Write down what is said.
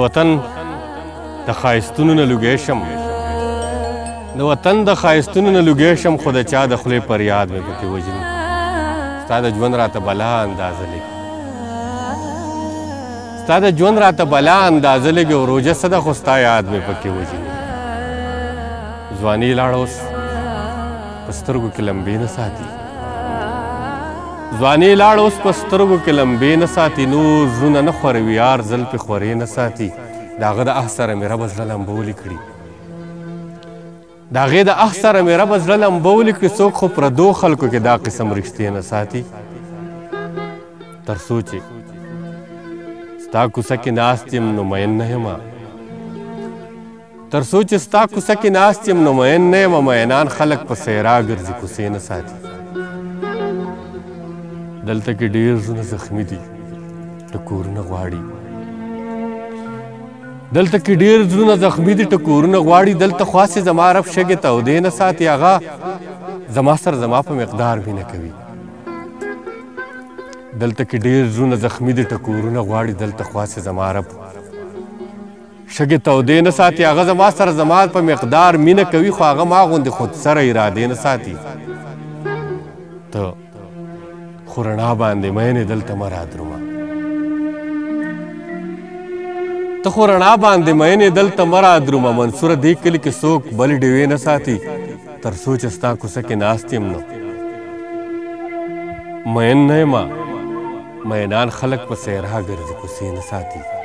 وطن د ښایستونو نه لوګی شم د وطن د ښایستونو نه لوګی شم خو د چا د خولې پر یاد مې پکې وژني ستا د ژوند راته بلا اندازه لګي ستا د ژوند راته بلا اندازه لګي او روژه څه ده خو ستا یاد مې پکې وژني ځواني لاړه اوس په سترګو کې لمبې نه ساتي ځواني لاړه اوس په سترګو کې لمبې نه ساتي نور زړونه نه خوروي یار زلفې خورې نه ساتي د هغه د اح سره مې ربه زړه لمبولې کړي د هغې د اح سره مې ربه زړه لمبولې کړي څوک خو پردو خلکو کې دا قسم رښتې نه ساتي تر څو چې ستا کوڅه کې ناست یم نو مین نه یمه تر څو چې ستا کوڅه کې ناست یم نو مین نه یمه مینان خلک په سیرا ګرځي کوڅې نه ساتي دلته کې ډېر زړونه زخمي دي ټکورونه غواړي دلته کې ډېر زړونه زخمي دي ټکورونه غواړي دلته خو هسې زما رب شګې تودې نه ساتي هغه زما سره زما په مقدار مینه کوي دلته کې ډېر زړونه زخمي دي ټکورونه غواړي دلته خو هسې زما رب شګې تودې نه ساتي هغه زما سره زما په مقدار مینه کوي خو هغه ما غوندې خودسره ارادې نه ساتي ته خو رڼا باندې مینې دلته مه رادرومه ته خو رڼا باندې مینې دلته مه رادرومه منصوره دې کلي کې څوک بل ډیوې نه ساتي تر څو چې ستا کوڅه کې ناست یم نو مین نه یمه مینان خلک په سیرا ګرځي کوڅې نه ساتي